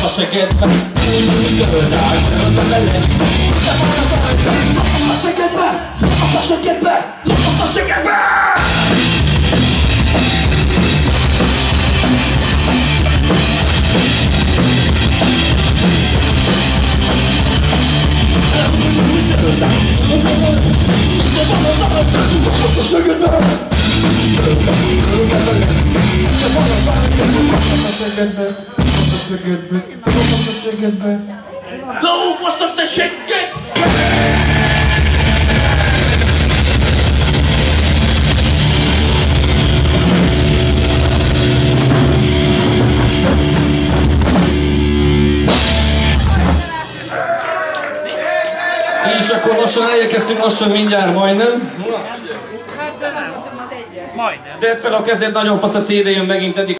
a segedbe, úgy töröld át, töröld a beled. De van a bajba, lopott a segedbe, lopott a segedbe, lopott a segedbe! Go for something shaking! És akkor lassan elérkeztünk, lassan mindjárt majdnem. Majdnem. Tedd fel a kezed, nagyon fasz a CD jön megint eddig.